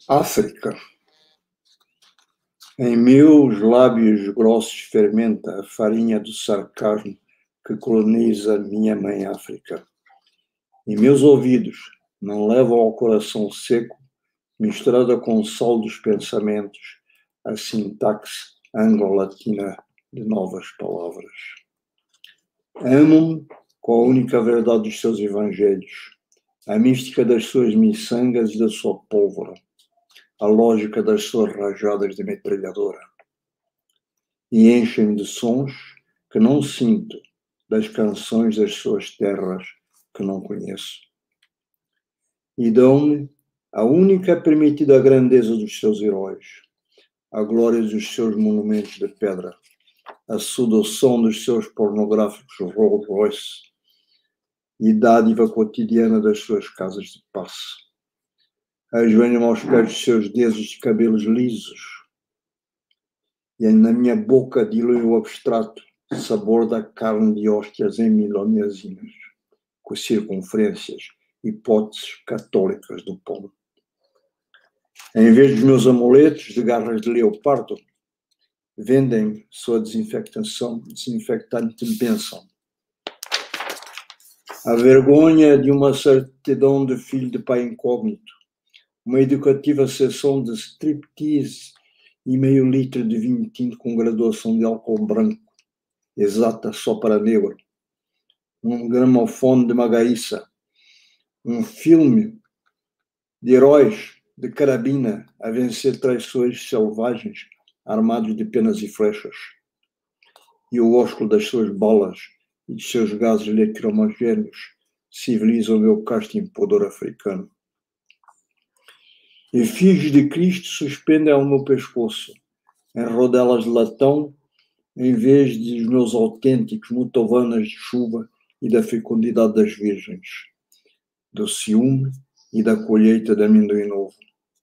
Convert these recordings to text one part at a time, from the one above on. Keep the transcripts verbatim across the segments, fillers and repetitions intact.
África. Em meus lábios grossos fermenta a farinha do sarcasmo que coloniza minha mãe África. E meus ouvidos não levam ao coração seco, misturada com o sol dos pensamentos, a sintaxe anglo-latina de novas palavras. Amo-me com a única verdade dos seus evangelhos, a mística das suas miçangas e da sua pólvora, a lógica das suas rajadas de metralhadora. E enchem-me de sons que não sinto, das canções das suas terras que não conheço. E dão-me a única permitida grandeza dos seus heróis, a glória dos seus monumentos de pedra, a sedução dos seus pornográficos Rolls Royce e dádiva cotidiana das suas casas de passe. Ajoelho-me aos pés dos seus dedos de cabelos lisos e na minha boca dilui o abstrato sabor da carne de hóstias em milonesinas, com circunferências, hipóteses católicas do pão. Em vez dos meus amuletos de garras de leopardo, vendem sua desinfectação, desinfectante de bênção. A vergonha de uma certidão de filho de pai incógnito, uma educativa sessão de striptease e meio litro de vinho tinto com graduação de álcool branco, exata só para negro, um gramofone de magaíça, um filme de heróis de carabina a vencer traiçoeiros selvagens armados de penas e flechas, e o ósculo das suas balas e de seus gases lacrimogéneos civilizam o meu casto impudor africano. Efígies de Cristo suspendem ao meu pescoço, em rodelas de latão, em vez dos meus autênticos mutovanas de chuva e da fecundidade das virgens, do ciúme e da colheita de amendoim novo.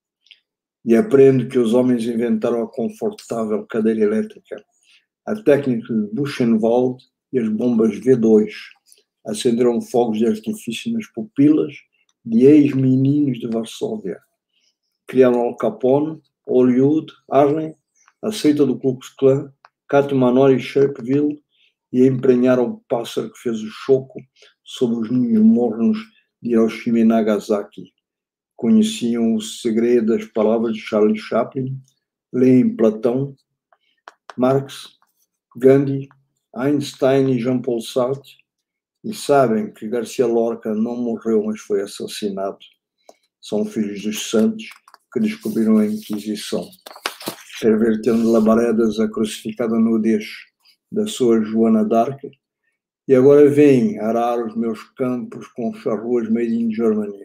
E aprendo que os homens inventaram a confortável cadeira elétrica, a técnica de Buchenwald e as bombas V dois, acenderam fogos de artifício nas pupilas de ex-meninos de Varsóvia. Criaram Al Capone, Hollywood, Harlem, a seita do Ku Klux Klan, Catmanor e Sharpeville, e emprenharam o pássaro que fez o choco sobre os ninhos mornos de Hiroshima e Nagasaki. Conheciam o segredo das palavras de Charlie Chaplin, leem Platão, Marx, Gandhi, Einstein e Jean-Paul Sartre, e sabem que Garcia Lorca não morreu, mas foi assassinado. São filhos dos santos que descobriram a Inquisição, pervertendo labaredas a crucificada nudez da sua Joana d'Arc, e agora vêm arar os meus campos com charruas made in Germany.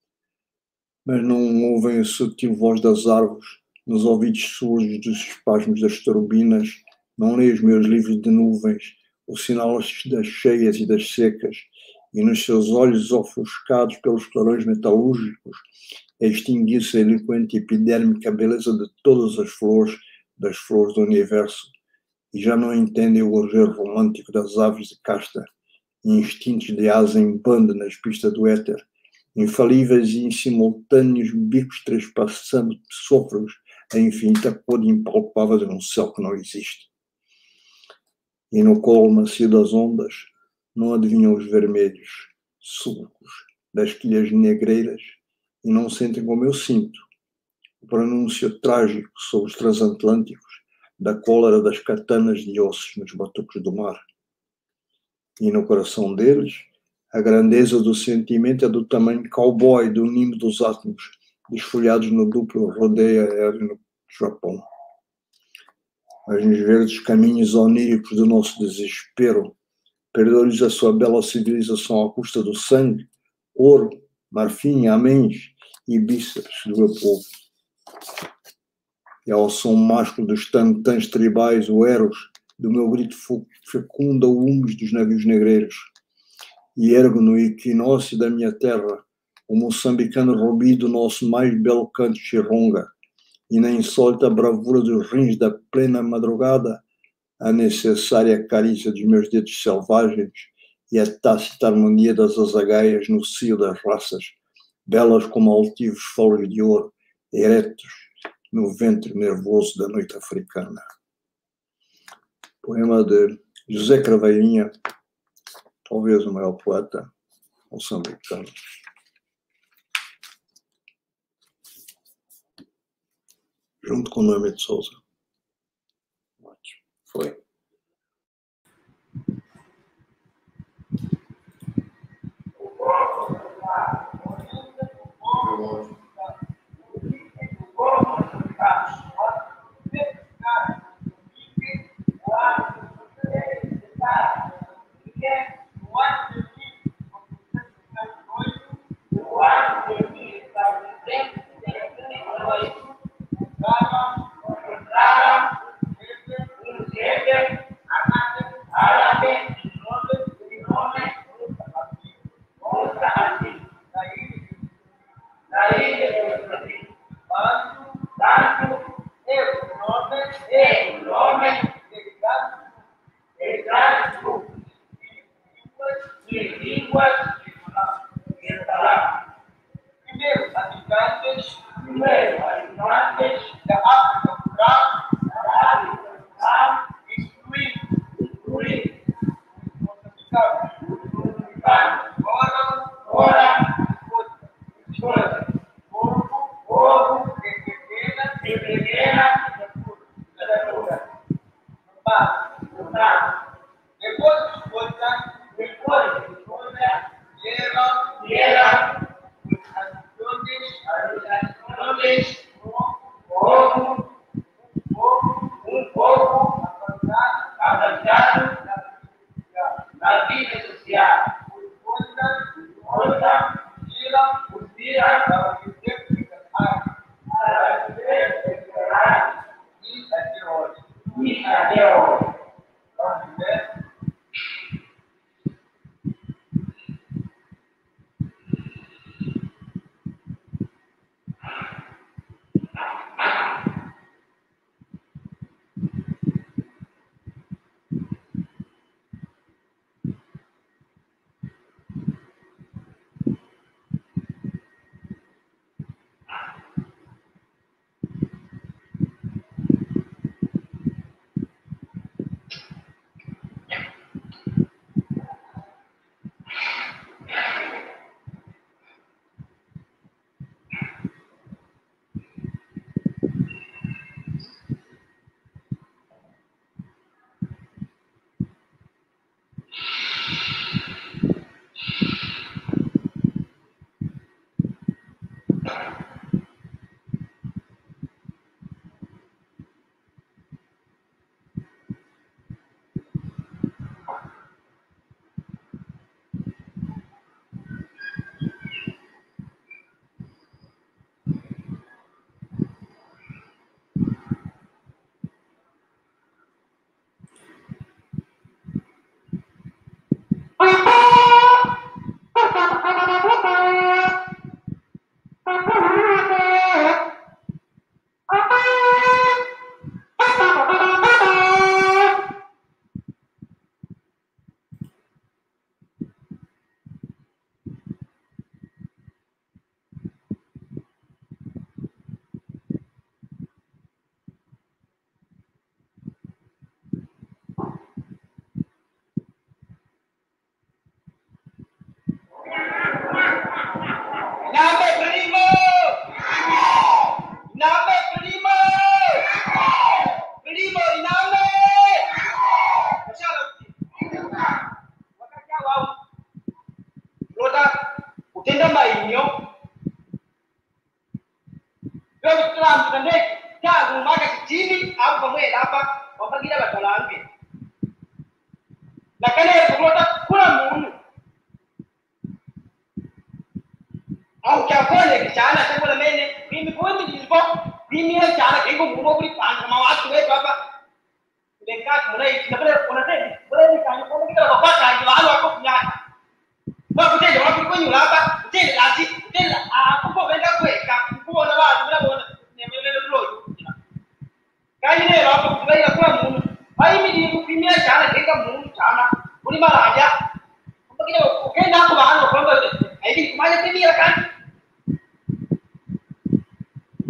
Mas não ouvem a sutil voz das árvores, nos ouvidos surdos dos espasmos das turbinas, não leem os meus livros de nuvens, o sinal das cheias e das secas, e nos seus olhos ofuscados pelos clarões metalúrgicos, extinguir-se a eloquente e epidérmica beleza de todas as flores, das flores do universo, e já não entendem o gorjeiro romântico das aves de casta, e instintos de asa em banda nas pistas do éter, infalíveis e em simultâneos bicos trespassando sofros a infinita cor impalpável de um céu que não existe. E no colo macio das ondas não adivinham os vermelhos sulcos das quilhas negreiras e não sentem como eu sinto o pronúncio trágico sobre os transatlânticos da cólera das katanas de ossos nos batucos do mar. E no coração deles, a grandeza do sentimento é do tamanho cowboy do nimbo dos átomos, desfolhados no duplo rodeio aéreo no Japão. Mas nos verdes caminhos oníricos do nosso desespero, perdoa-lhes a sua bela civilização à custa do sangue, ouro, marfim, améns e bíceps do meu povo. E ao som másculo dos tantãs tribais, o eros do meu grito fecunda o humus dos navios negreiros. E ergo no equinócio da minha terra o moçambicano rubi do nosso mais belo canto chironga, e na insólita bravura dos rins da plena madrugada, a necessária carícia dos meus dedos selvagens e a tácita harmonia das azagaias no cio das raças, belas como altivos folhos de ouro, eretos no ventre nervoso da noite africana. Poema de José Craveirinha, talvez o maior poeta moçambicano. Junto com Noemi de Souza. Foi.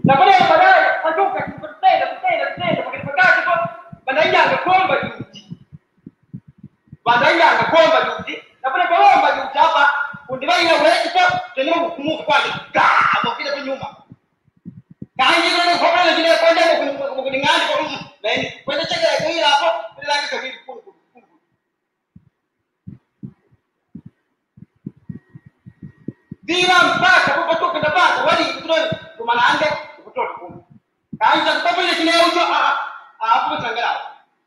Na baadaye baadaye watoka kutenda kutenda kutenda kwa kipagati kwa banaiyanga kwamba duty. Banaiyanga kwamba duty. Na pale kwamba duty hapa kundibai na wewe kwa tena kumuka kwanza. Kama kile kwa nyuma. Kaanji ndio kwa pale vile kwenda kwa kuningani kwa huko. Basi kwenda cheka ya hili hapo ile langi kabili kulu kulu. Bila mpaka kupotoka ndapata wali kutoa tumanange kutoa kumu. Kaanza kutoka ile kile ucho a a hapo tangala.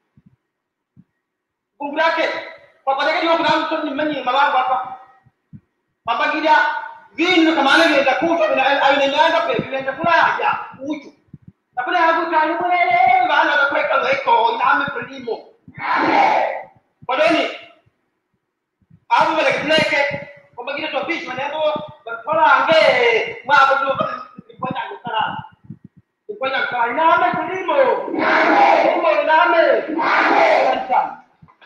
Kumbrake kwa pale ndio kuna mtu ni mwenye malango hapa. Papa gida vinu kama nani ndio kufa na ainaenda pe vinaenda kula ya ucho. Na pale hapo kani mwele bana na kweka leko iname primo. Kwa nini? Hapo wale kineke kwa magina tu bichi maneno kwa ange mwa tu kwa nyango kara. Kwa nyango kara iname primo. Primo iname. Sasa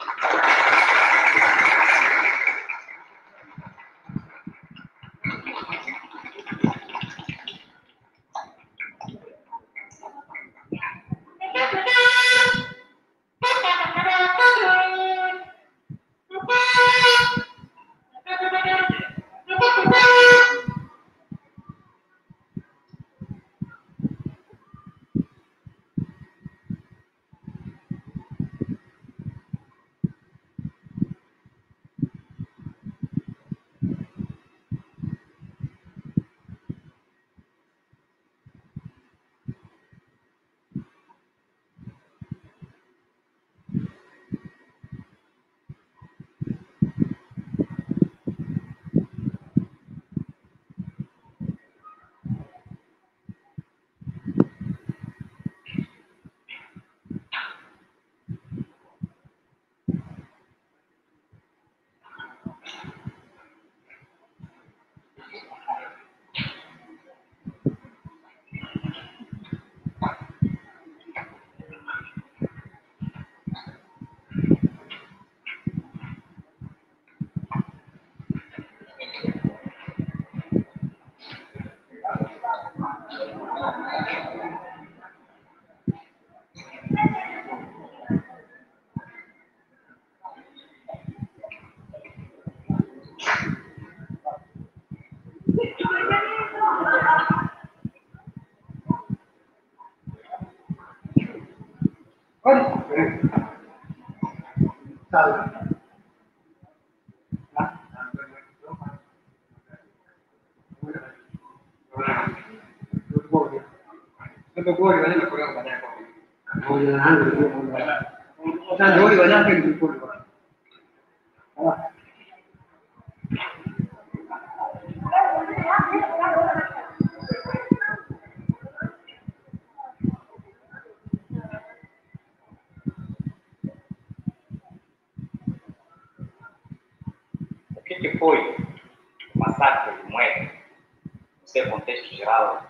o que, que foi o massacre de Moeda, no seu contexto geral,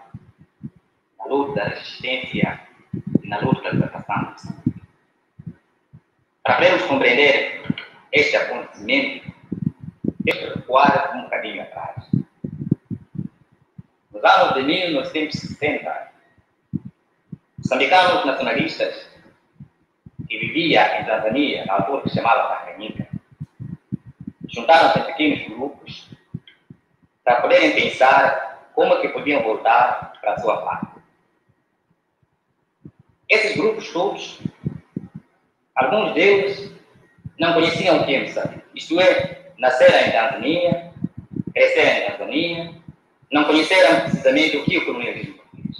na luta da resistência e na luta da libertação? Para podermos compreender este acontecimento, temos que recuar um bocadinho atrás. Nos anos de mil novecentos e sessenta, moçambicanos nacionalistas que viviam em Tanzânia, na altura que se chamava Tanganyika, juntaram-se em pequenos grupos para poderem pensar como é que podiam voltar para a sua pátria. Esses grupos todos, alguns deles não conheciam o que é Moçambique, isto é, nasceram em Tanzânia, cresceram em Tanzânia, não conheceram precisamente o que é o colonialismo português.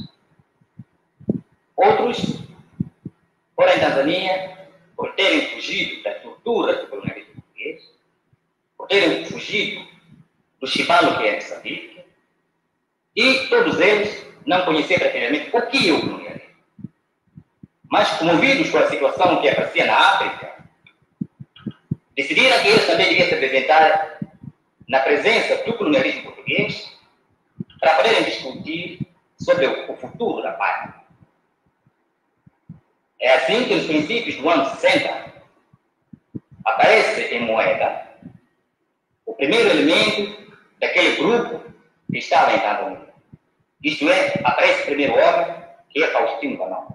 Outros foram em Tanzânia por terem fugido das torturas do colonialismo português, por terem fugido do chibalo que é Moçambique, e todos eles não conheciam praticamente o que é o colonialismo. Mas, comovidos com a situação que aparecia na África, decidiram que eles também deviam se apresentar na presença do colonialismo português para poderem discutir sobre o futuro da pátria. É assim que, nos princípios do ano sessenta, aparece em Moeda o primeiro elemento daquele grupo que estava em Tanzânia. Isto é, aparece primeiro homem, que é Faustino Banão.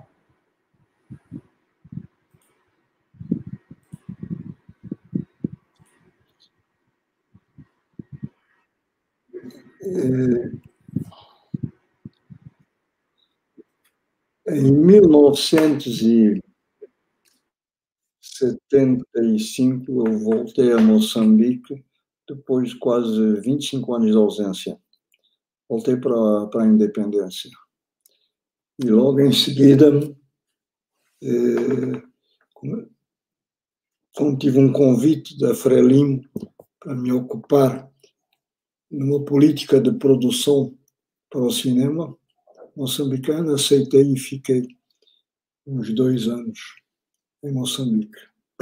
Em mil novecentos e setenta e cinco, eu voltei a Moçambique, depois de quase vinte e cinco anos de ausência. Voltei para, para a independência. E logo em seguida, eh, como tive um convite da Frelimo para me ocupar numa política de produção para o cinema moçambicano, aceitei e fiquei uns dois anos em Moçambique.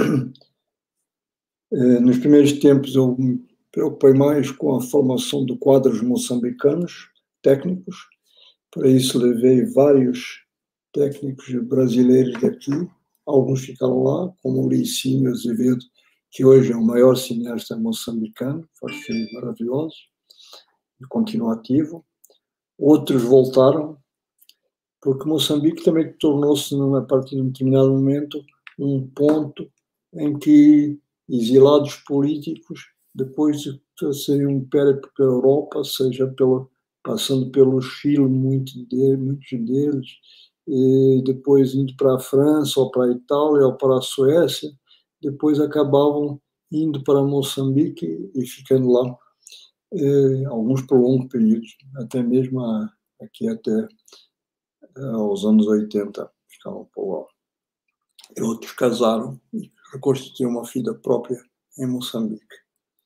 Nos primeiros tempos eu me preocupei mais com a formação de quadros moçambicanos, técnicos. Para isso levei vários técnicos brasileiros daqui, alguns ficaram lá, como o Licínio Azevedo, que hoje é o maior cineasta moçambicano, faz filmes maravilhosos, e continua ativo. Outros voltaram, porque Moçambique também tornou-se, a partir de um determinado momento, um ponto em que exilados políticos, depois de fazerem um périplo pela Europa, seja pelo, passando pelo Chile, muitos deles, muitos deles e depois indo para a França, ou para a Itália, ou para a Suécia, depois acabavam indo para Moçambique e ficando lá, eh, alguns por longos períodos, até mesmo a, aqui até aos anos oitenta, ficavam por lá. E outros casaram e reconstituíram uma vida própria em Moçambique.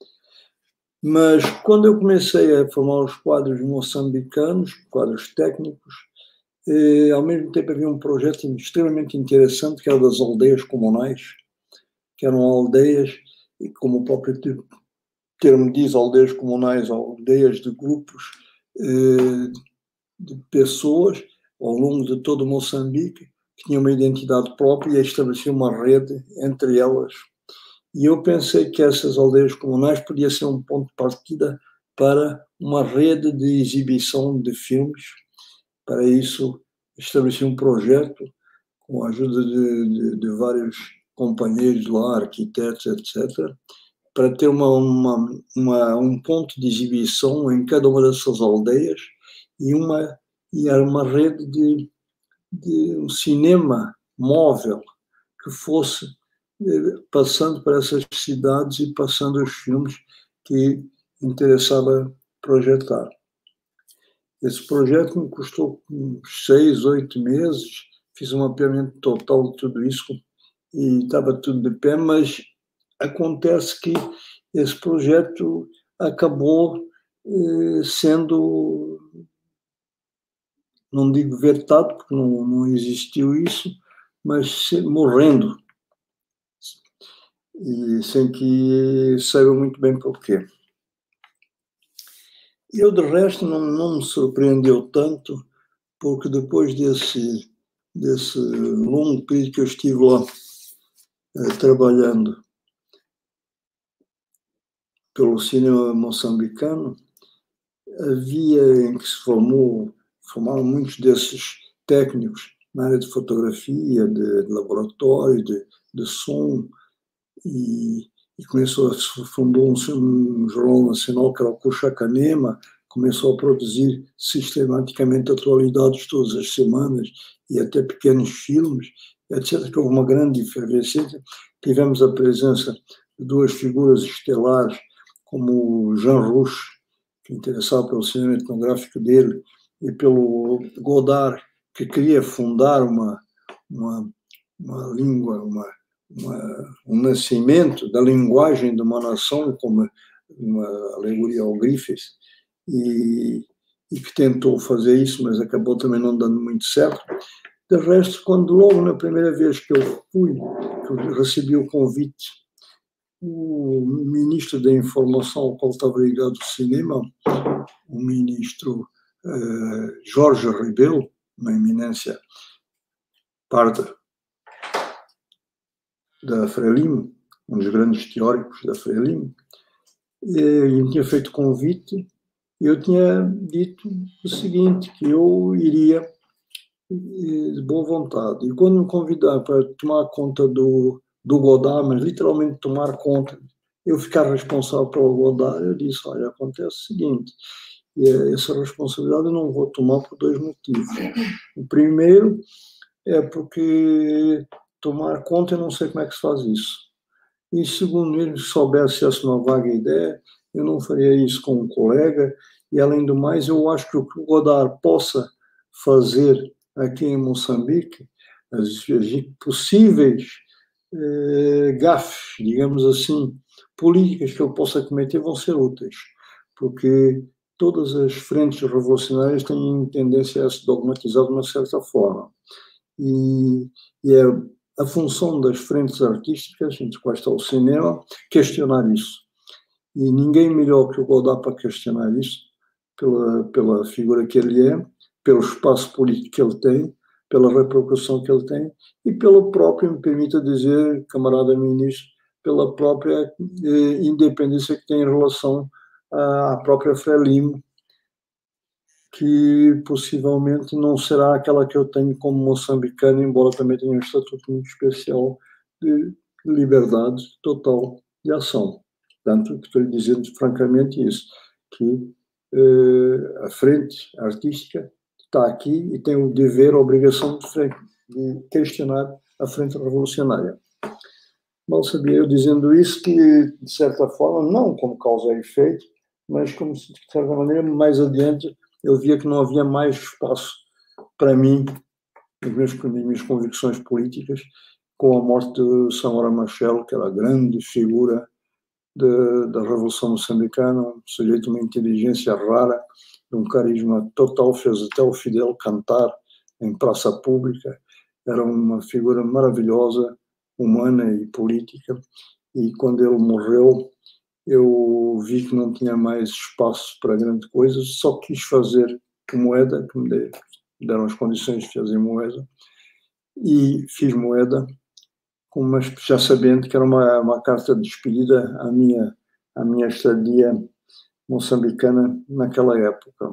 Mas quando eu comecei a formar os quadros moçambicanos, quadros técnicos, eh, ao mesmo tempo havia um projeto extremamente interessante, que era das aldeias comunais, que eram aldeias, e como o próprio termo diz, aldeias comunais, aldeias de grupos eh, de pessoas ao longo de todo Moçambique, que tinham uma identidade própria e estabeleciam uma rede entre elas. E eu pensei que essas aldeias comunais podia ser um ponto de partida para uma rede de exibição de filmes. Para isso, estabeleci um projeto com a ajuda de, de, de vários companheiros lá, arquitetos, etcétera, para ter uma, uma, uma, um ponto de exibição em cada uma dessas aldeias e, uma, e era uma rede de, de um cinema móvel que fosse passando por essas cidades e passando os filmes que interessava projetar. Esse projeto me custou uns seis, oito meses, fiz um mapeamento total de tudo isso e estava tudo de pé, mas acontece que esse projeto acabou eh, sendo, não digo vetado, porque não, não existiu isso, mas morrendo, e sem que saiba muito bem porquê. Eu, de resto, não, não me surpreendeu tanto, porque depois desse, desse longo período que eu estive lá eh, trabalhando pelo cinema moçambicano, havia em que se formou, formaram muitos desses técnicos na área de fotografia, de, de laboratório, de, de som, e, e começou a fundou um, um jornal nacional que era o Cuxacanema, começou a produzir sistematicamente atualidades todas as semanas e até pequenos filmes, etcétera, que houve uma grande efervescência. Tivemos a presença de duas figuras estelares, como o Jean Rouch, que interessava pelo cinema etnográfico dele, e pelo Godard, que queria fundar uma, uma, uma língua, uma Uma, um nascimento da linguagem de uma nação, como uma alegoria ao Griffiths, e, e que tentou fazer isso, mas acabou também não dando muito certo. De resto, quando logo na primeira vez que eu fui, que eu recebi o convite, o ministro da Informação, ao qual estava ligado ao cinema, o ministro uh, Jorge Rebelo, uma eminência parda da Frelimo, um dos grandes teóricos da Frelimo, e tinha feito convite Eu tinha dito o seguinte, que eu iria de boa vontade. E quando me convidaram para tomar conta do, do Godard, mas literalmente tomar conta, eu ficar responsável pelo Godard, eu disse, olha, acontece o seguinte, e essa responsabilidade eu não vou tomar por dois motivos. O primeiro é porque tomar conta eu não sei como é que se faz isso. E segundo, mesmo que soubesse essa uma vaga ideia, eu não faria isso com um colega, e além do mais, eu acho que o que o Godard possa fazer aqui em Moçambique, as, as possíveis eh, gafes, digamos assim, políticas que eu possa cometer vão ser úteis, porque todas as frentes revolucionárias têm tendência a se dogmatizar de uma certa forma. E, e é a função das frentes artísticas, entre quais está o cinema, questionar isso. E ninguém melhor que o Godard para questionar isso, pela, pela figura que ele é, pelo espaço político que ele tem, pela repercussão que ele tem e pelo próprio, me permita dizer, camarada ministro, pela própria eh, independência que tem em relação à própria Frelimo, que possivelmente não será aquela que eu tenho como moçambicano, embora também tenha um estatuto muito especial de liberdade total de ação. Portanto, estou dizendo francamente isso, que eh, a frente artística está aqui e tem o dever, a obrigação de, de questionar a frente revolucionária. Mal sabia eu dizendo isso que, de certa forma, não como causa e efeito, mas como, de certa maneira, mais adiante, eu via que não havia mais espaço para mim, nas minhas, nas minhas convicções políticas, com a morte de Samora Machel, que era a grande figura de, da Revolução Moçambicana, um sujeito de uma inteligência rara, de um carisma total, fez até o Fidel cantar em praça pública, era uma figura maravilhosa, humana e política, e quando ele morreu, eu vi que não tinha mais espaço para grande coisa, só quis fazer moeda, que me deram as condições de fazer moeda, e fiz moeda, mas já sabendo que era uma, uma carta de despedida à minha, à minha estadia moçambicana naquela época.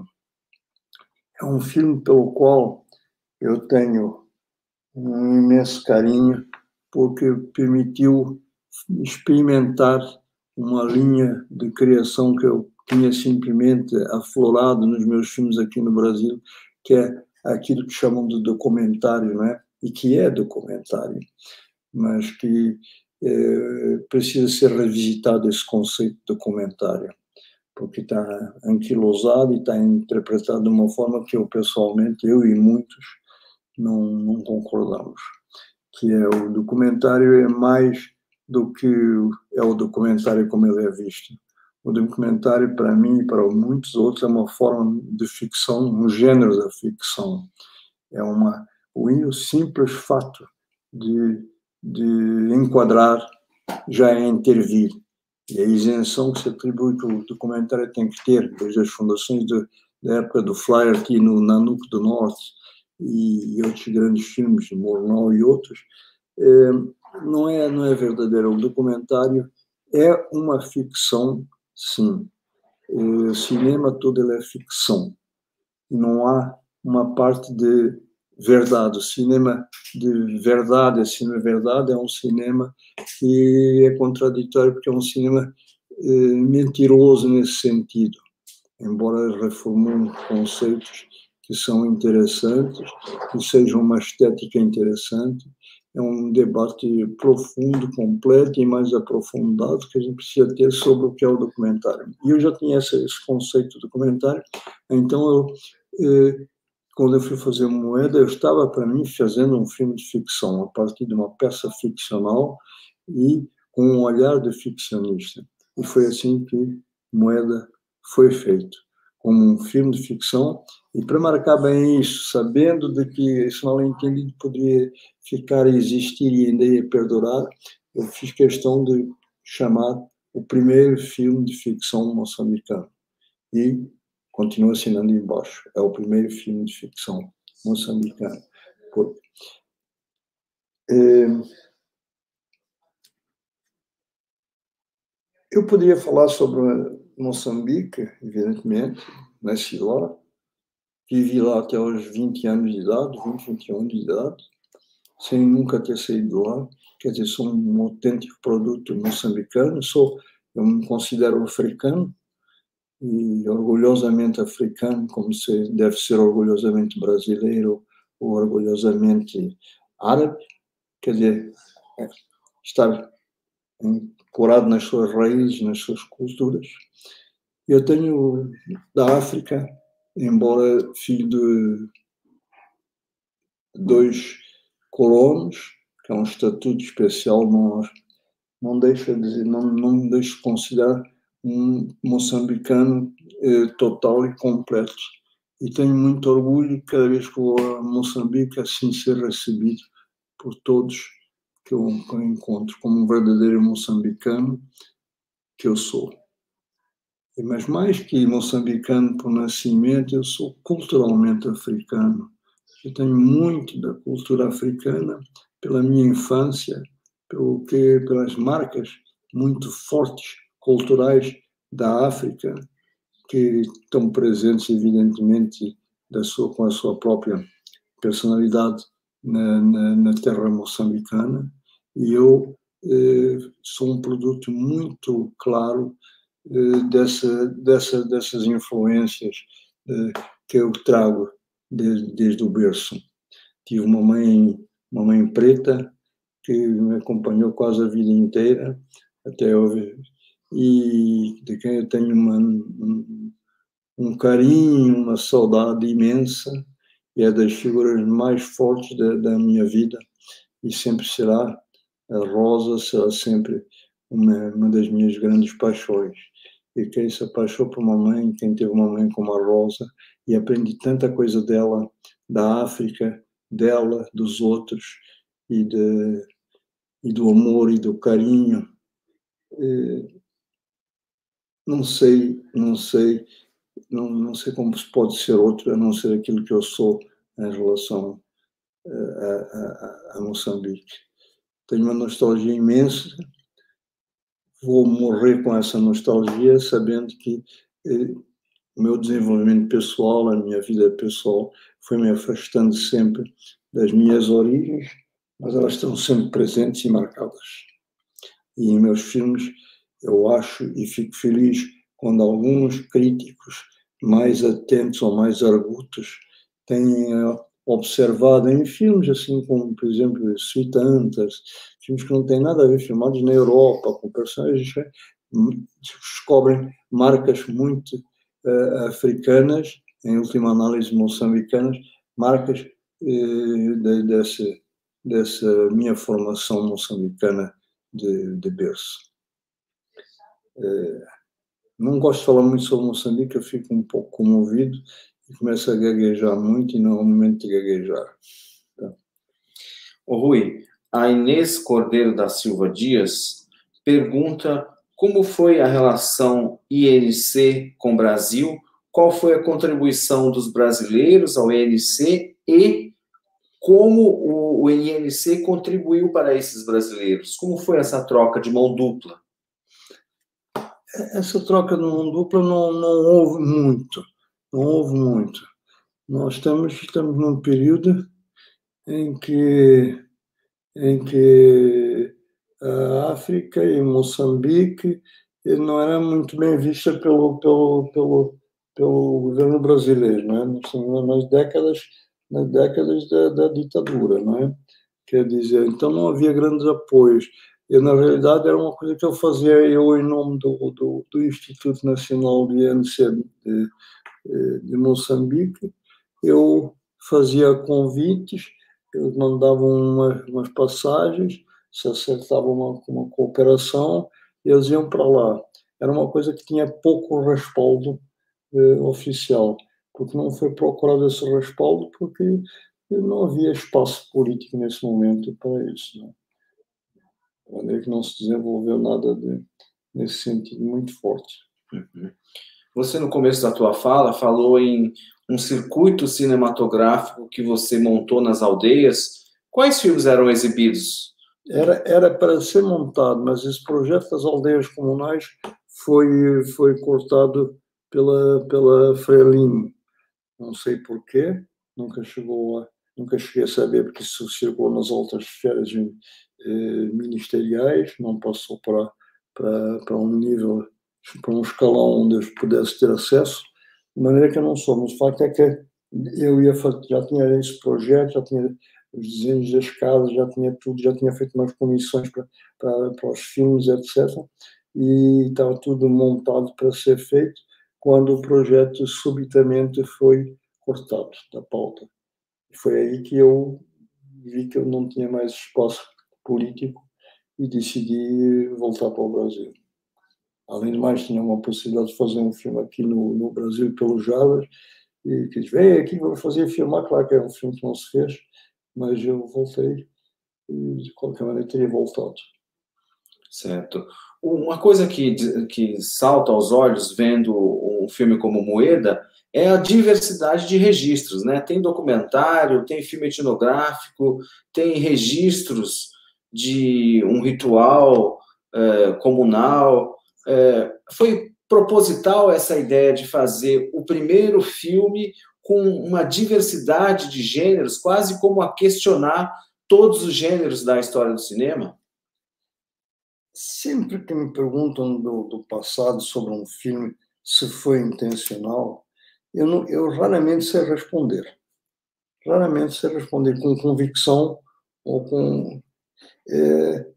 É um filme pelo qual eu tenho um imenso carinho, porque permitiu experimentar uma linha de criação que eu tinha simplesmente aflorado nos meus filmes aqui no Brasil, que é aquilo que chamam de documentário, não é? E que é documentário, mas que eh, precisa ser revisitado esse conceito de documentário, porque está anquilosado e está interpretado de uma forma que eu, pessoalmente, eu e muitos, não, não concordamos. Que é o documentário é mais do que é o documentário como ele é visto. O documentário, para mim e para muitos outros, é uma forma de ficção, um gênero da ficção. É uma, o simples fato de, de enquadrar já é intervir. E a isenção que se atribui que o documentário tem que ter, desde as fundações de, da época do Flyer aqui no Nanuque do Norte, e outros grandes filmes, de Murnau e outros, é, não, é, não é verdadeiro. O documentário é uma ficção, sim. O cinema todo ele é ficção. Não há uma parte de verdade. O cinema de verdade, a cinema-verdade, é um cinema que é contraditório, porque é um cinema é, mentiroso nesse sentido, embora reformule conceitos que são interessantes, que sejam uma estética interessante. É um debate profundo, completo e mais aprofundado que a gente precisa ter sobre o que é o documentário. E eu já tinha esse, esse conceito de documentário, então eu, eh, quando eu fui fazer Moeda, eu estava, para mim, fazendo um filme de ficção, a partir de uma peça ficcional e com um olhar de ficcionista. E foi assim que Moeda foi feito, como um filme de ficção, e para marcar bem isso, sabendo de que esse mal-entendido poderia ficar a existir e ainda ia perdurar, eu fiz questão de chamar o primeiro filme de ficção moçambicano. E continua assinando embaixo, é o primeiro filme de ficção moçambicano. Por... É... Eu poderia falar sobre Moçambique, evidentemente, nasci lá, vivi lá até aos vinte anos de idade, vinte, vinte e um anos de idade, sem nunca ter saído de lá. Quer dizer, sou um autêntico produto moçambicano, sou, eu me considero africano, e orgulhosamente africano, como se deve ser orgulhosamente brasileiro ou orgulhosamente árabe. Quer dizer, estar ancorado nas suas raízes, nas suas culturas. Eu tenho da África, embora filho de dois colonos, que é um estatuto especial, não, não deixa de, não, não me deixo considerar um moçambicano eh, total e completo. E tenho muito orgulho cada vez que vou a Moçambique, assim ser recebido por todos que eu, que eu encontro, como um verdadeiro moçambicano que eu sou. Mas mais que moçambicano por nascimento, eu sou culturalmente africano. Eu tenho muito da cultura africana pela minha infância, pelo que, pelas marcas muito fortes culturais da África, que estão presentes, evidentemente, da sua, com a sua própria personalidade na, na, na terra moçambicana. E eu eh, sou um produto muito claro eh, dessa, dessa, dessas influências eh, que eu trago desde, desde o berço. Tive uma mãe, uma mãe preta que me acompanhou quase a vida inteira, até eu, e de quem eu tenho uma, um, um carinho, uma saudade imensa, e é das figuras mais fortes da, da minha vida, e sempre será. A Rosa será sempre uma, uma das minhas grandes paixões. E quem se apaixonou por uma mãe, quem teve uma mãe como a Rosa, e aprendi tanta coisa dela, da África, dela, dos outros, e, de, e do amor e do carinho. E não sei, não sei, não, não sei como pode ser outro, a não ser aquilo que eu sou em relação a, a, a Moçambique. Tenho uma nostalgia imensa. Vou morrer com essa nostalgia, sabendo que eh, o meu desenvolvimento pessoal, a minha vida pessoal, foi me afastando sempre das minhas origens, mas elas estão sempre presentes e marcadas. E em meus filmes, eu acho e fico feliz quando alguns críticos mais atentos ou mais argutos têm observado em filmes, assim como, por exemplo, Sweet Hunters, filmes que não têm nada a ver, filmados na Europa, com personagens que descobrem marcas muito uh, africanas, em última análise moçambicanas, marcas uh, de, dessa, dessa minha formação moçambicana de, de berço. Uh, não gosto de falar muito sobre Moçambique, eu fico um pouco comovido e começo a gaguejar muito, e não é o momento de gaguejar. Tá? Ô Rui, a Inês Cordeiro da Silva Dias pergunta como foi a relação I N C com o Brasil, qual foi a contribuição dos brasileiros ao I N C e como o I N C contribuiu para esses brasileiros. Como foi essa troca de mão dupla? Essa troca de mão dupla não, não houve muito, não houve muito. Nós estamos, estamos num período em que, em que a África e Moçambique não era muito bem vista pelo, pelo, pelo, pelo governo brasileiro, não é? Nas décadas, nas décadas da, da ditadura, não é? Quer dizer, então não havia grandes apoios. Eu, na realidade, era uma coisa que eu fazia eu em nome do, do, do Instituto Nacional de I N C de, de Moçambique. Eu fazia convites, eles mandavam uma, umas passagens, se acertava uma, uma cooperação, e eles iam para lá. Era uma coisa que tinha pouco respaldo eh, oficial, porque não foi procurado esse respaldo, porque não havia espaço político nesse momento para isso. Não? De maneira que não se desenvolveu nada de, nesse sentido muito forte. Uhum. Você, no começo da tua fala, falou em um circuito cinematográfico que você montou nas aldeias. Quais filmes eram exibidos? Era, era para ser montado, mas esse projeto das aldeias comunais foi, foi cortado pela, pela Frelimo. Não sei porquê, nunca chegou a, nunca cheguei a saber, porque isso circulou nas outras esferas eh, ministeriais, não passou para, para, para um nível, para um escalão onde eu pudesse ter acesso, de maneira que eu não sou. Mas o facto é que eu ia, já tinha esse projeto, já tinha os desenhos das casas, já tinha tudo, já tinha feito umas comissões para, para, para os filmes, etcétera. E estava tudo montado para ser feito, quando o projeto subitamente foi cortado da pauta. E foi aí que eu vi que eu não tinha mais espaço político e decidi voltar para o Brasil. Além de mais, tinha uma possibilidade de fazer um filme aqui no, no Brasil, pelo Javas, e que disse, vem aqui, vamos fazer filmar. Claro que era um filme que não se fez, mas eu voltei e, de qualquer maneira, teria voltado. Certo. Uma coisa que, que salta aos olhos vendo um filme como Moeda é a diversidade de registros, né? Tem documentário, tem filme etnográfico, tem registros de um ritual é, comunal. É, foi proposital essa ideia de fazer o primeiro filme com uma diversidade de gêneros, quase como a questionar todos os gêneros da história do cinema? Sempre que me perguntam do, do passado sobre um filme, se foi intencional, eu, não, eu raramente sei responder. Raramente sei responder com convicção ou com... É,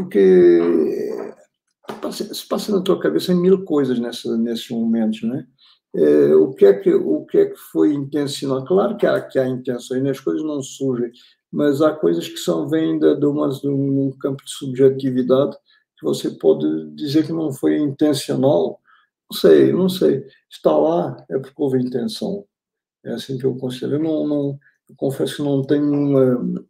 porque se passa na tua cabeça mil coisas nessa, nesses momentos, né? É, o, que é que, o que é que foi intencional? Claro que há, que há intenções, as coisas não surgem, mas há coisas que são, vêm de, de, uma, de um campo de subjetividade que você pode dizer que não foi intencional. Não sei, não sei. Está lá é porque houve intenção. É assim que eu considero. Eu, não, não, eu confesso que não tenho uma,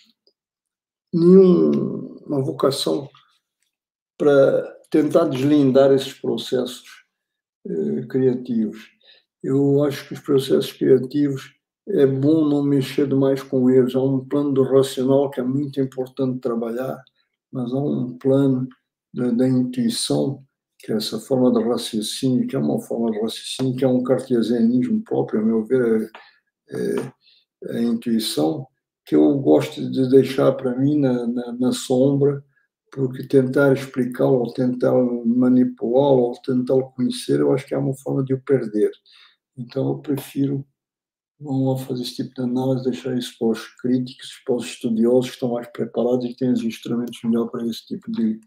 nenhuma vocação para tentar deslindar esses processos eh, criativos. Eu acho que os processos criativos é bom não mexer demais com eles. Há um plano do racional que é muito importante trabalhar, mas há um plano da, da intuição, que é essa forma de raciocínio, que é uma forma de raciocínio, que é um cartesianismo próprio, a meu ver, é, é a intuição, que eu gosto de deixar para mim na, na, na sombra, porque tentar explicá-lo, ou tentar manipulá-lo, ou tentar conhecer, eu acho que é uma forma de o perder. Então eu prefiro não fazer esse tipo de análise, deixar isso para os críticos, para os estudiosos que estão mais preparados e que têm os instrumentos melhores para esse tipo de,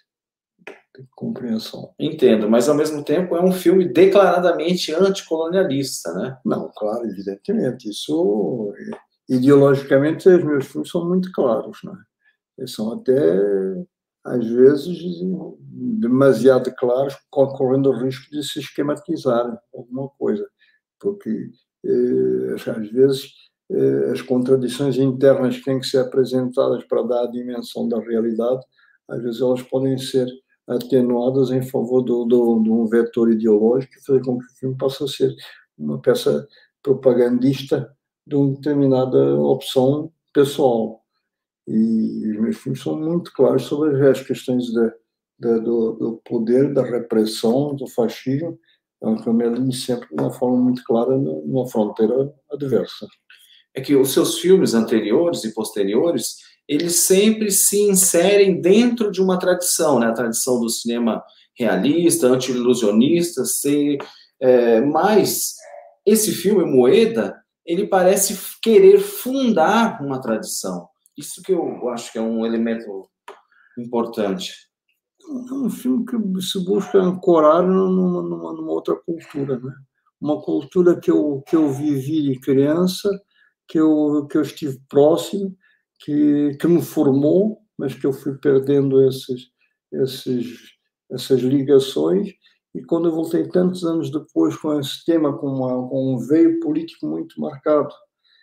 de compreensão. Entendo, mas ao mesmo tempo é um filme declaradamente anticolonialista, né? Não, claro, evidentemente. Isso, ideologicamente, os meus filmes são muito claros, né? Eles são até, às vezes, demasiado claros, correndo o risco de se esquematizar alguma coisa, porque às vezes as contradições internas que têm que ser apresentadas para dar a dimensão da realidade, às vezes elas podem ser atenuadas em favor do, do, de um vetor ideológico e fazer com que o filme passe a ser uma peça propagandista de uma determinada opção pessoal. E os meus filmes são muito claros sobre as questões de, de, do, do poder, da repressão, do fascismo. Então, também sempre de uma forma muito clara numa fronteira adversa. É que os seus filmes anteriores e posteriores, eles sempre se inserem dentro de uma tradição, né? A tradição do cinema realista, anti-ilusionista, se, é, mas esse filme, Moeda, ele parece querer fundar uma tradição. Isso que eu acho que é um elemento importante. É um filme que se busca ancorar numa, numa, numa outra cultura, né? Uma cultura que eu, que eu vivi de criança, que eu, que eu estive próximo, que, que me formou, mas que eu fui perdendo esses, esses, essas ligações. E quando eu voltei tantos anos depois com esse tema, com, uma, com um veio político muito marcado,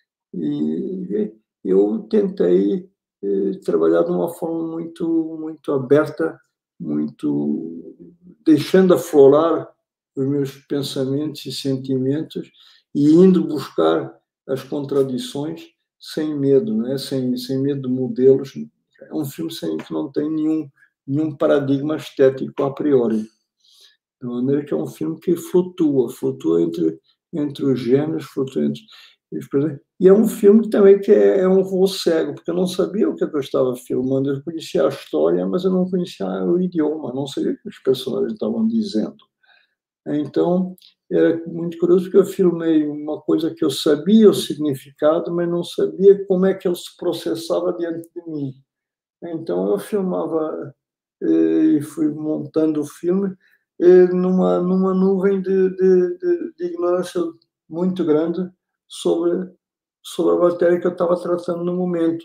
e eu tentei eh, trabalhar de uma forma muito, muito aberta, muito deixando aflorar os meus pensamentos e sentimentos e indo buscar as contradições sem medo, né? sem, sem medo de modelos. É um filme sem, que não tem nenhum, nenhum paradigma estético a priori. de maneira que é um filme que flutua, flutua entre, entre os gêneros, flutua entre... E é um filme também que é, é um voo cego, porque eu não sabia o que eu estava filmando, eu conhecia a história, mas eu não conhecia o idioma, não sabia o que os personagens estavam dizendo. Então, era muito curioso, porque eu filmei uma coisa que eu sabia o significado, mas não sabia como é que ele se processava diante de mim. Então, eu filmava e fui montando o filme numa, numa nuvem de, de, de, de ignorância muito grande sobre, sobre a matéria que eu estava tratando no momento.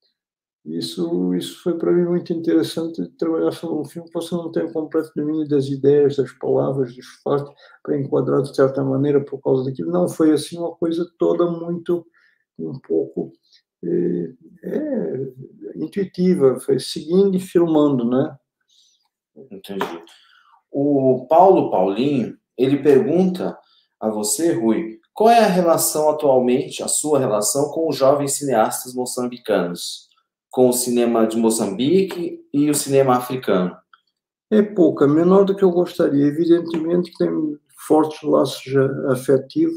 Isso, isso foi para mim muito interessante, trabalhar sobre um filme que você não tem o completo domínio das ideias, das palavras, dos fatos, para enquadrar de certa maneira por causa daquilo. Não foi assim uma coisa toda muito, um pouco é, é, intuitiva, foi seguindo e filmando, né? Entendi. O Paulo Paulinho, ele pergunta a você, Rui, qual é a relação atualmente, a sua relação com os jovens cineastas moçambicanos? Com o cinema de Moçambique e o cinema africano? É pouca, menor do que eu gostaria. Evidentemente que tem fortes laços afetivos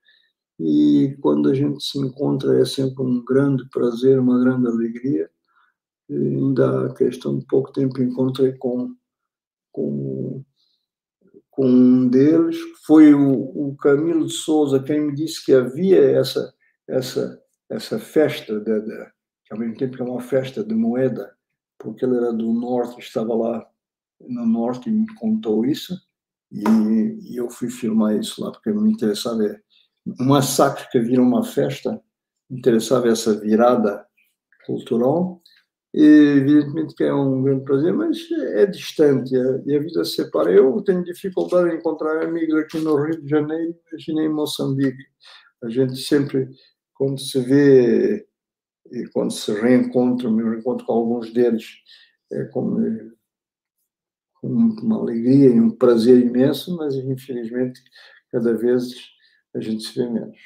e quando a gente se encontra é sempre um grande prazer, uma grande alegria. E ainda há questão de pouco tempo encontrei com, com, com um deles, foi o, o Camilo de Souza quem me disse que havia essa, essa, essa festa de, de que ao mesmo tempo que é uma festa de moeda, porque ele era do norte, estava lá no norte e me contou isso, e, e eu fui filmar isso lá, porque me interessava um massacre que havia uma festa, me interessava essa virada cultural, e evidentemente que é um grande prazer, mas é distante, e a vida separa. Eu tenho dificuldade em encontrar amigos aqui no Rio de Janeiro, imagina em Moçambique. A gente sempre, quando se vê e quando se reencontra, me reencontro com alguns deles, é com, com uma alegria e um prazer imenso, mas infelizmente cada vez a gente se vê menos.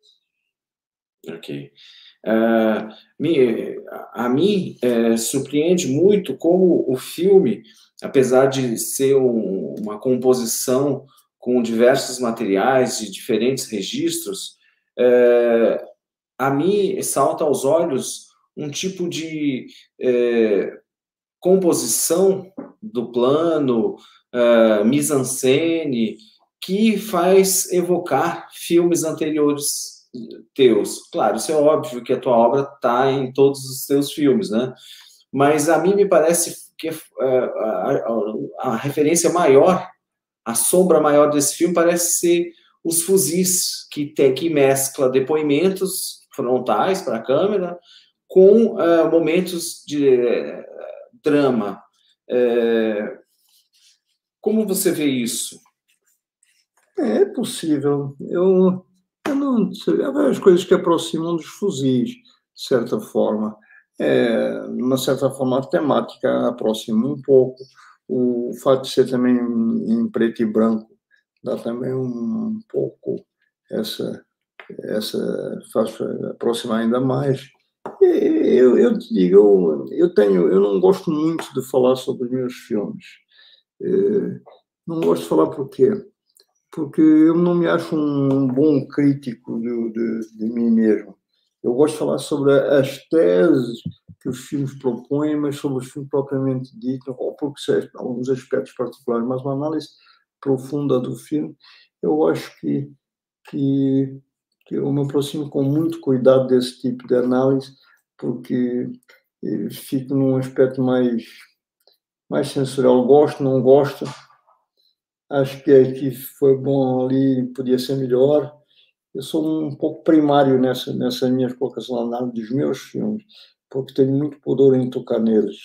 Ok. Uh, me, a mim é, surpreende muito como o filme, apesar de ser um, uma composição com diversos materiais de diferentes registros, é, a mim salta aos olhos um tipo de é, composição do plano, uh, mise-en-scène, que faz evocar filmes anteriores teus. Claro, isso é óbvio que a tua obra está em todos os teus filmes, né? Mas a mim me parece que uh, a, a, a referência maior, a sombra maior desse filme parece ser Os Fuzis, que, tem, que mescla depoimentos frontais para a câmera com uh, momentos de uh, drama. Uh, como você vê isso? É possível. Eu, eu não sei. Há várias coisas que aproximam dos Fuzis, de certa forma. É, de uma certa forma, a temática aproxima um pouco. O fato de ser também em preto e branco dá também um pouco essa, essa faz aproximar ainda mais. Eu, eu te digo, eu, eu tenho, eu não gosto muito de falar sobre os meus filmes. Não gosto de falar por quê? Porque eu não me acho um bom crítico de, de, de mim mesmo. Eu gosto de falar sobre as teses que os filmes propõem, mas sobre os filmes propriamente ditos, ou porque sei, alguns aspectos particulares, mas uma análise profunda do filme, eu acho que, que, que eu me aproximo com muito cuidado desse tipo de análise, porque fico num aspecto mais, mais sensorial. Gosto, não gosto. Acho que aqui foi bom, ali podia ser melhor. Eu sou um pouco primário nessa, nessa minha colocação na análise dos meus filmes, porque tenho muito pudor em tocar neles.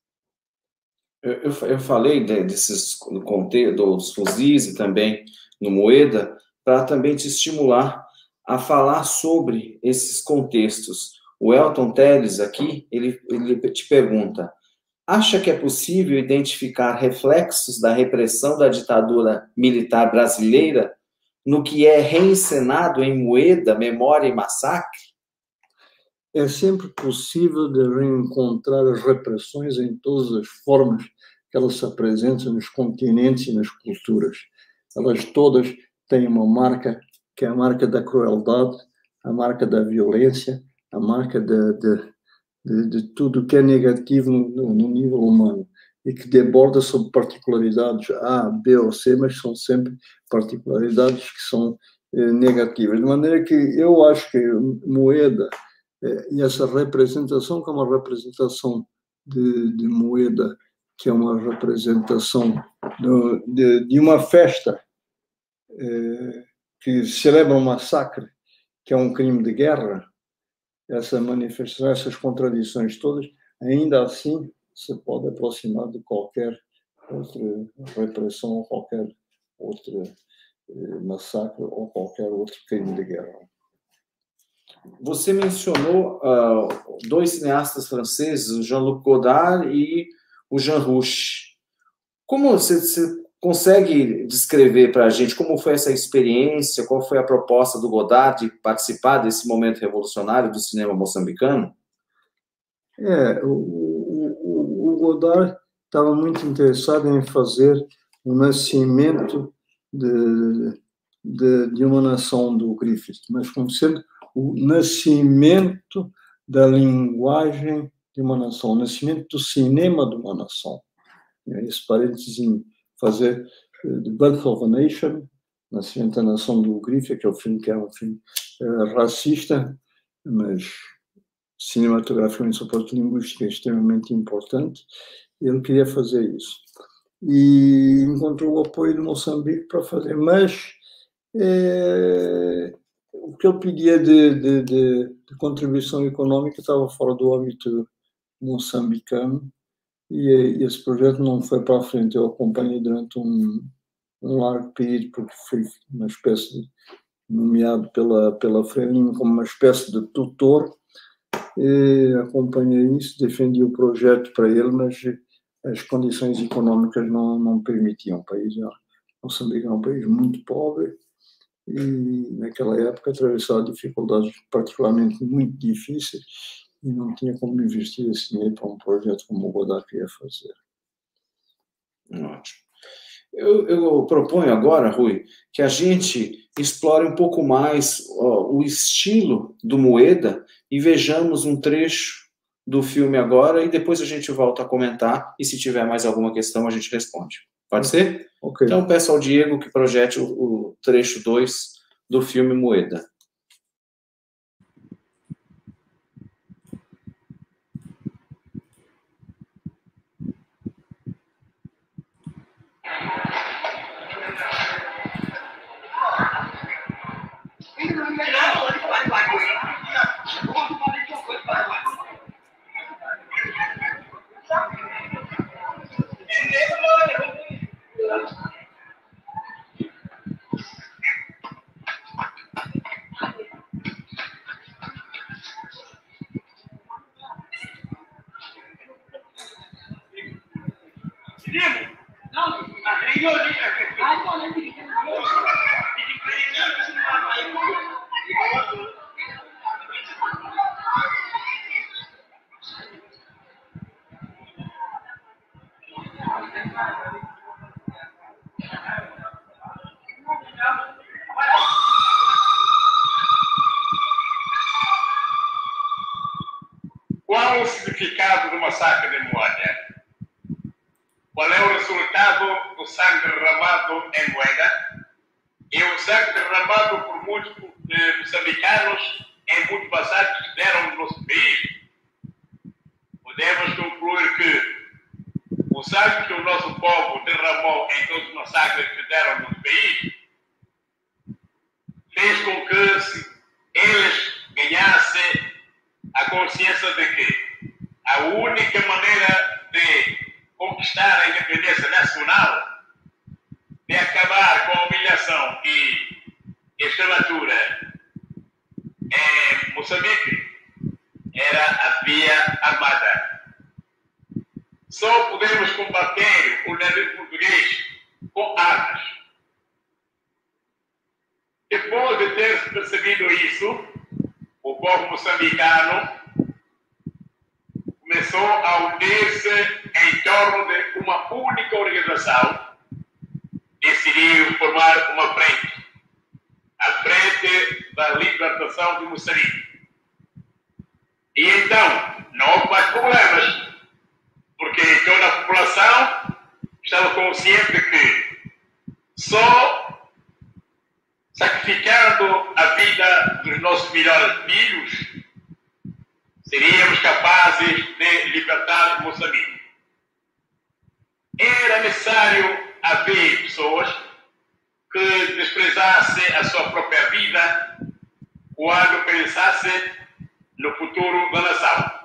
Eu, eu, eu falei de, desses dos fuzis e também no Moeda, para também te estimular a falar sobre esses contextos. O Elton Teles aqui, ele, ele te pergunta: acha que é possível identificar reflexos da repressão da ditadura militar brasileira no que é reencenado em Moeda, Memória e Massacre? É sempre possível de reencontrar as repressões em todas as formas que ela se apresenta nos continentes e nas culturas. Elas todas têm uma marca, que é a marca da crueldade, a marca da violência, a marca de, de, de, de tudo que é negativo no, no nível humano e que deborda sobre particularidades A, B ou C, mas são sempre particularidades que são eh, negativas. De maneira que eu acho que Moeda eh, e essa representação, que é uma representação de, de Moeda, que é uma representação de, de, de uma festa eh, que celebra um massacre, que é um crime de guerra, essa manifestação, essas contradições todas, ainda assim se pode aproximar de qualquer outra repressão, qualquer outro eh, massacre ou qualquer outro crime de guerra. Você mencionou uh, dois cineastas franceses, o Jean-Luc Godard e o Jean Rouch. Como você, você consegue descrever para a gente como foi essa experiência, qual foi a proposta do Godard de participar desse momento revolucionário do cinema moçambicano? É, o, o, o Godard estava muito interessado em fazer o nascimento de, de, de uma nação do Griffith, mas como sendo o nascimento da linguagem de uma nação, o nascimento do cinema de uma nação. Esse parênteses em fazer The Birth of a Nation, Nascimento da Nação do Griffith, que é o filme que é um filme uh, racista, mas cinematograficamente, do ponto de linguística, é extremamente importante. Ele queria fazer isso. E encontrou o apoio de Moçambique para fazer, mas é, o que ele pedia de, de, de, de contribuição econômica estava fora do âmbito moçambicano e, e esse projeto não foi para a frente. Eu acompanhei durante um, um largo período, porque fui uma espécie de, nomeado pela, pela Frelimo como uma espécie de tutor. E acompanhei isso, defendi o projeto para ele, mas as condições econômicas não, não permitiam. O país, Moçambique é um país muito pobre e naquela época atravessava dificuldades particularmente muito difíceis e não tinha como investir esse dinheiro para um projeto como o Godard queria fazer. Ótimo. Eu, eu proponho agora, Rui, que a gente explore um pouco mais ó, o estilo do Moeda e vejamos um trecho do filme agora e depois a gente volta a comentar e se tiver mais alguma questão a gente responde. Pode ser? Ok. Então peço ao Diego que projete o, o trecho dois do filme Moeda. Qual o significado do massacre de Moeda? Qual é o resultado do sangue derramado em Moeda? E o sangue derramado por muitos eh, moçambicanos em muitos massacres que deram no nosso país? Podemos concluir que o sangue que o nosso povo derramou em todos os massacres que deram no nosso país fez com que eles ganhassem a consciência de que a única maneira de conquistar a independência nacional, de acabar com a humilhação e escravatura em Moçambique, era a via armada. Só podemos combater o colonialismo português com armas. Depois de ter percebido isso, o povo moçambicano começou a unir-se em torno de uma única organização, decidiu formar uma frente, a Frente da Libertação de Moçambique. E então, não houve mais problemas, porque toda a população estava consciente de que só sacrificando a vida dos nossos melhores filhos seríamos capazes de libertar Moçambique. Era necessário haver pessoas que desprezassem a sua própria vida quando pensassem no futuro da nação.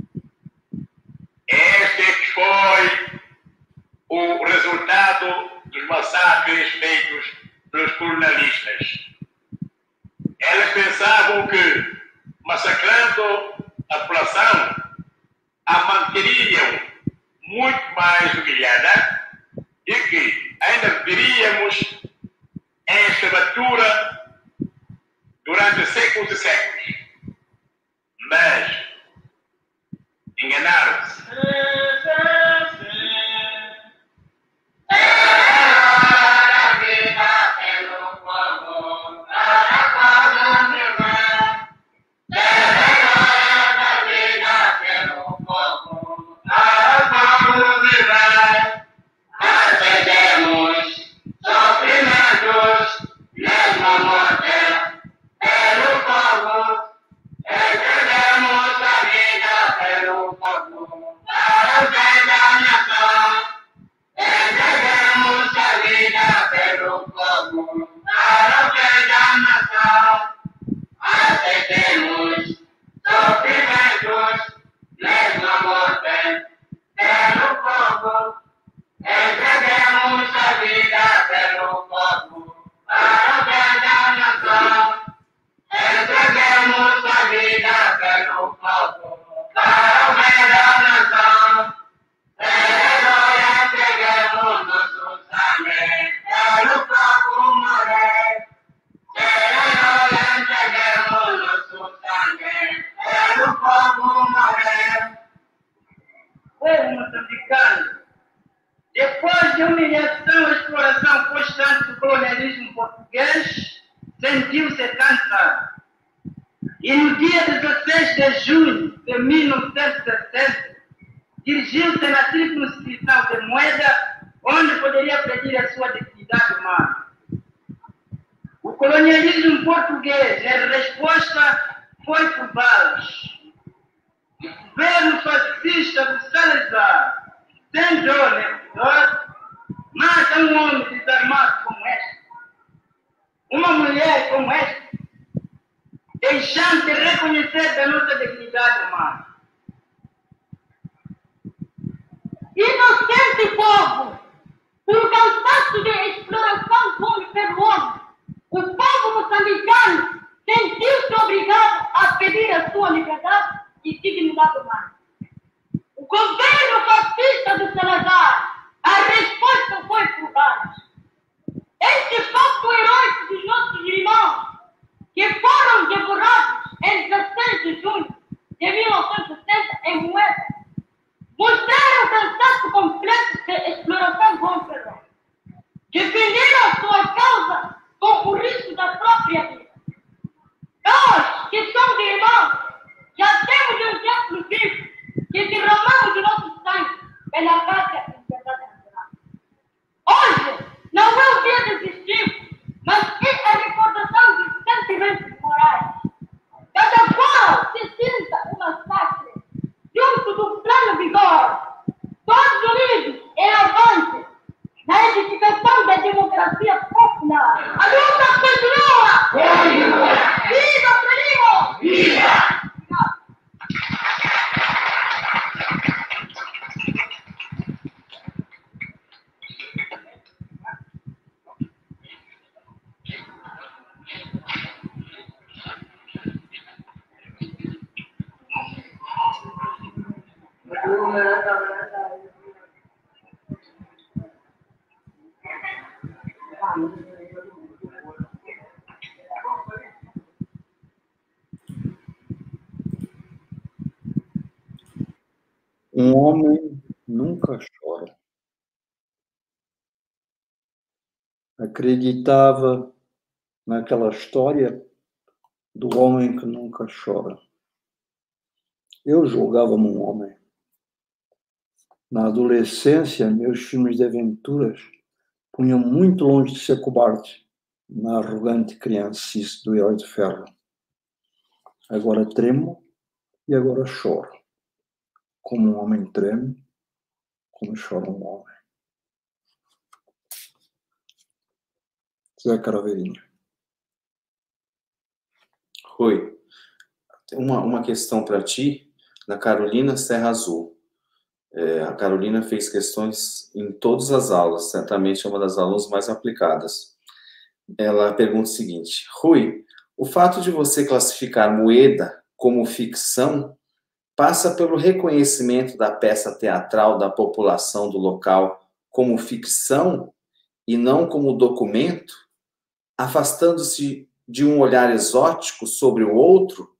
Este é que foi o resultado dos massacres feitos pelos colonialistas. Eles pensavam que, massacrando a população, a manteriam muito mais humilhada e que ainda viveríamos em escravatura durante séculos e séculos. Mas enganaram-se. Depois de humilhação e exploração constante do colonialismo português, sentiu-se cansado. E no dia dezesseis de junho de mil novecentos e sessenta, dirigiu-se na circunscrição de Moeda, onde poderia pedir a sua dignidade humana. O colonialismo português, em resposta, foi por balas. O governo fascista do Salazar, sem dor nem pudor, mata um homem desarmado como este, uma mulher como esta, deixando de reconhecer da nossa dignidade humana. Inocente povo, por cansaço de exploração do homem pelo homem, o povo moçambicano sentiu-se obrigado a pedir a sua liberdade e dignidade humana. O governo fascista do Salazar, a resposta foi por balas. Este fato heróico dos nossos irmãos, que foram devorados em dezesseis de junho de mil novecentos e sessenta em Moeda, mostraram o cansaço completo de exploração do homem pelo homem. Defenderam a sua causa com o risco da própria vida. Nós, que somos irmãos, já temos um exemplo vivo que derramamos o nosso sangue pela pátria e liberdade nacional. Hoje, não é o dia decisivo, mas é a recordação dos sentimentos morais. Cada qual se sinta um massacre junto do plano vigor, todos unidos em avante na edificação da democracia popular. A luta continua! Viva Frelimo! Viva! Um homem nunca chora. Acreditava naquela história do homem que nunca chora. Eu julgava-me um homem. Na adolescência, meus filmes de aventuras punham muito longe de ser cobarde na arrogante criancice do Herói de Ferro. Agora tremo e agora choro. Como um homem treme, como chora um homem. Zé Caraveirinha. Rui, uma, uma questão para ti, da Carolina Serra Azul. É, a Carolina fez questões em todas as aulas, certamente é uma das alunas mais aplicadas. Ela pergunta o seguinte: Rui, o fato de você classificar Moeda como ficção passa pelo reconhecimento da peça teatral da população do local como ficção e não como documento, afastando-se de um olhar exótico sobre o outro?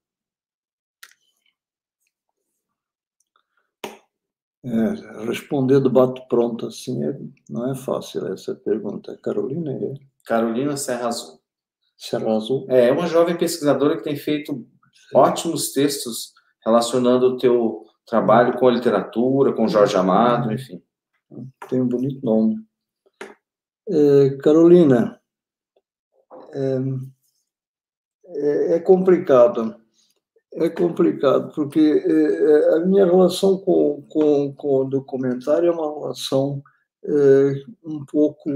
É, responder de bate-pronto assim é, não é fácil essa pergunta. Carolina é? Carolina Serra Azul. Serra Azul? É uma jovem pesquisadora que tem feito Sim. ótimos textos relacionando o teu trabalho com a literatura, com Jorge Amado, enfim. Tem um bonito nome. É, Carolina, é, é, é complicado. É complicado, porque é, a minha relação com, com, com o documentário é uma relação é, um pouco...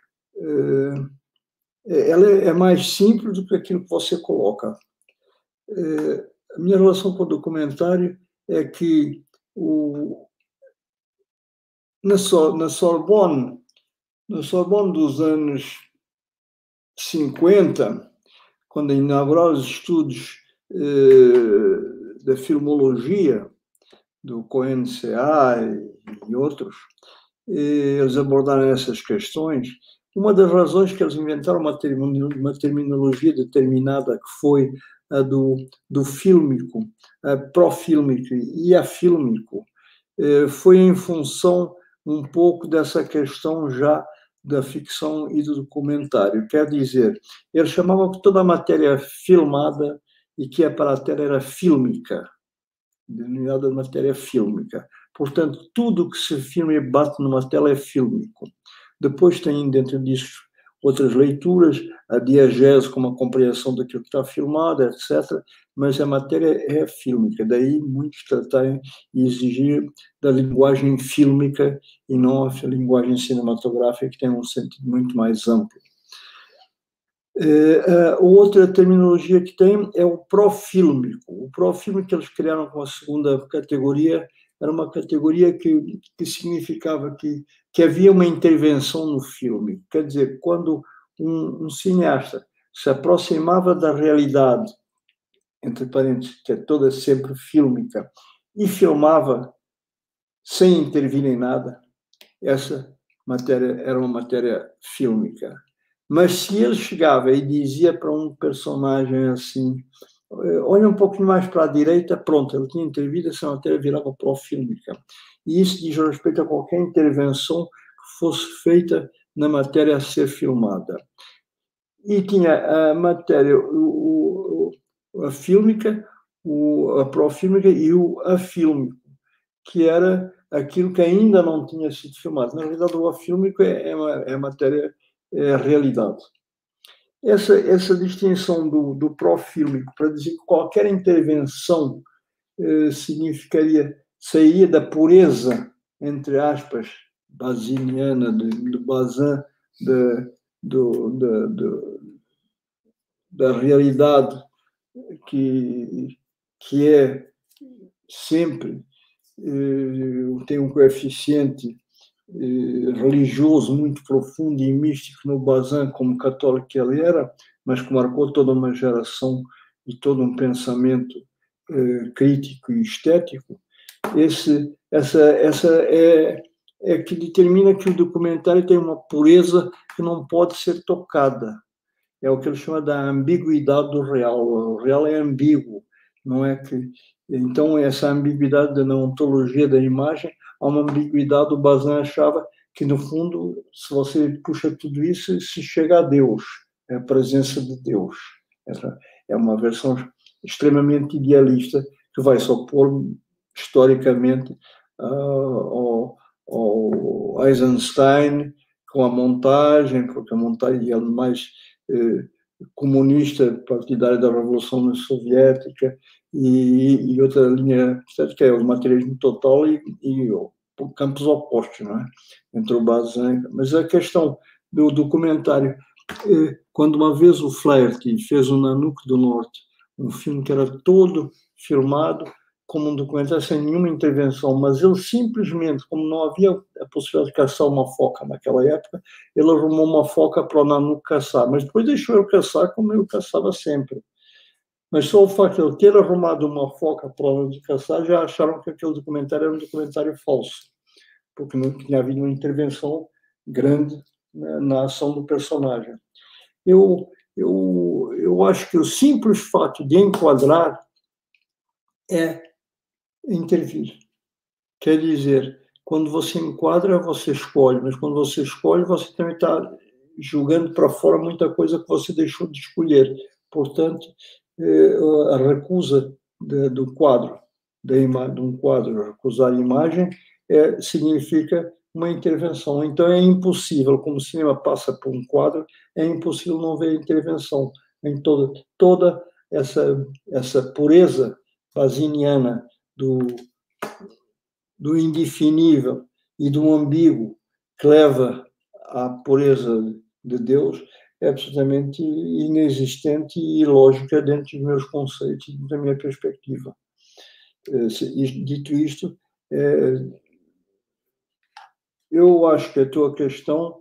É, ela é mais simples do que aquilo que você coloca. É, a minha relação com o documentário é que o, na, Sor, na Sorbonne, na Sorbonne dos anos cinquenta, quando inauguraram os estudos eh, da filmologia, do Cohen C A e, e outros, e eles abordaram essas questões. Uma das razões que eles inventaram uma, uma terminologia determinada, que foi a do, do fílmico, a profílmico e afílmico, eh, foi em função um pouco dessa questão já da ficção e do documentário. Quer dizer, eles chamavam que toda a matéria filmada e que a matéria era fílmica, denominada matéria fílmica. Portanto, tudo que se filma e bate numa tela é fílmico. Depois tem dentro disso outras leituras, a diegese como a compreensão daquilo que está filmado, etcétera. Mas a matéria é fílmica. Daí muitos tratarem e exigir da linguagem fílmica e não a linguagem cinematográfica, que tem um sentido muito mais amplo. A outra terminologia que tem é o profílmico. O profílmico que eles criaram com a segunda categoria era uma categoria que, que significava que, que havia uma intervenção no filme. Quer dizer, quando um, um cineasta se aproximava da realidade, entre parênteses, que é toda sempre fílmica, e filmava sem intervir em nada, essa matéria era uma matéria fílmica. Mas se ele chegava e dizia para um personagem assim, olha um pouquinho mais para a direita, pronto, ele tinha intervido, essa matéria virava profílmica. E isso diz respeito a qualquer intervenção que fosse feita na matéria a ser filmada. E tinha a matéria, o, o, a fílmica, o, a profílmica e o afílmico, que era aquilo que ainda não tinha sido filmado. Na realidade, o afílmico é, é, uma, é matéria, é a realidade. Essa, essa distinção do, do profílmico, para dizer que qualquer intervenção eh, significaria, sairia da pureza, entre aspas, basiniana, do, do Bazin, de, do, do, do, da realidade que, que é sempre, eh, tem um coeficiente religioso muito profundo e místico no Bazin, como católico que ele era, mas que marcou toda uma geração e todo um pensamento eh, crítico e estético. Esse, essa, essa é, é que determina que o documentário tem uma pureza que não pode ser tocada. É o que ele chama da ambiguidade do real. O real é ambíguo, não é que Então, essa ambiguidade na ontologia da imagem, há uma ambiguidade, o Bazin achava que, no fundo, se você puxa tudo isso, se chega a Deus, é a presença de Deus. Essa é uma versão extremamente idealista, que vai se opor, historicamente, uh, ao, ao Eisenstein, com a montagem, porque a montagem é mais eh, comunista, partidária da Revolução Soviética, e, e outra linha que é o materialismo total e, e campos opostos, não é? Entre o Bazin. Mas a questão do documentário, eh, quando uma vez o Flaherty fez o Nanook do Norte, um filme que era todo filmado como um documentário sem nenhuma intervenção, mas ele simplesmente, como não havia a possibilidade de caçar uma foca naquela época, ele arrumou uma foca para o Nanook caçar, mas depois deixou ele caçar como ele caçava sempre. Mas só o facto de ele ter arrumado uma foca para o Nanook caçar, já acharam que aquele documentário era um documentário falso, porque não tinha havido uma intervenção grande na, na ação do personagem. Eu, eu, eu acho que o simples fato de enquadrar é intervir. Quer dizer, quando você enquadra, você escolhe, mas quando você escolhe, você também está jogando para fora muita coisa que você deixou de escolher. Portanto, a recusa de, do quadro, de, de um quadro, recusar a imagem, é, significa uma intervenção. Então, é impossível, como o cinema passa por um quadro, é impossível não ver intervenção em toda, toda essa, essa pureza baziniana do, do indefinível e do ambíguo que leva à pureza de Deus é absolutamente inexistente e ilógica dentro dos meus conceitos e da minha perspectiva. Dito isto, eu acho que a tua questão,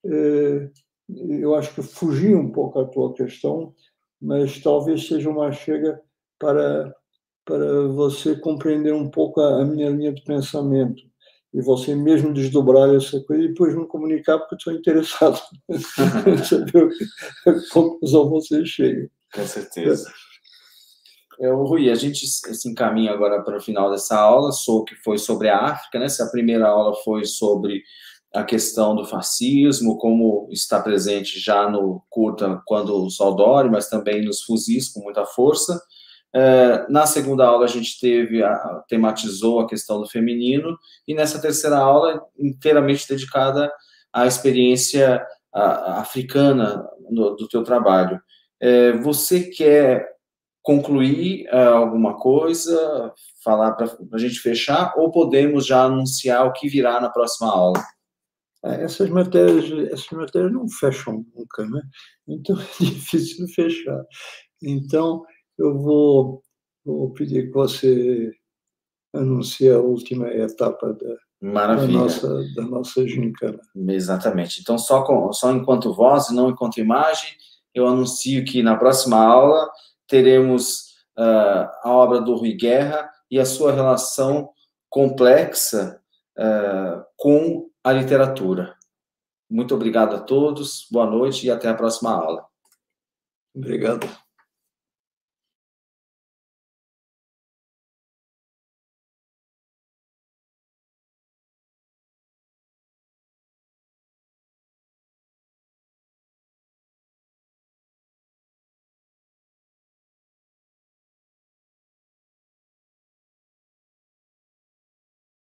eu acho que fugi um pouco à tua questão, mas talvez seja uma chega para para você compreender um pouco a, a minha linha de pensamento e você mesmo desdobrar essa coisa e depois me comunicar, porque estou interessado em saber a conclusão você chega. Com certeza. É, Rui, a gente se encaminha agora para o final dessa aula, que foi sobre a África, né? A primeira aula foi sobre a questão do fascismo, como está presente já no curta Quando o Sol Dorme, mas também nos fuzis com muita força. É, na segunda aula a gente teve, a, tematizou a questão do feminino, e nessa terceira aula inteiramente dedicada à experiência a, a africana do, do teu trabalho. É, você quer concluir uh, alguma coisa, falar para a gente fechar, ou podemos já anunciar o que virá na próxima aula? Essas matérias, essas matérias não fecham nunca, né? Então é difícil fechar. Então, eu vou, vou pedir que você anuncie a última etapa da, da nossa, da nossa gincana. Exatamente. Então, só, com, só enquanto voz, não enquanto imagem, eu anuncio que na próxima aula teremos uh, a obra do Rui Guerra e a sua relação complexa uh, com a literatura. Muito obrigado a todos, boa noite e até a próxima aula. Obrigado.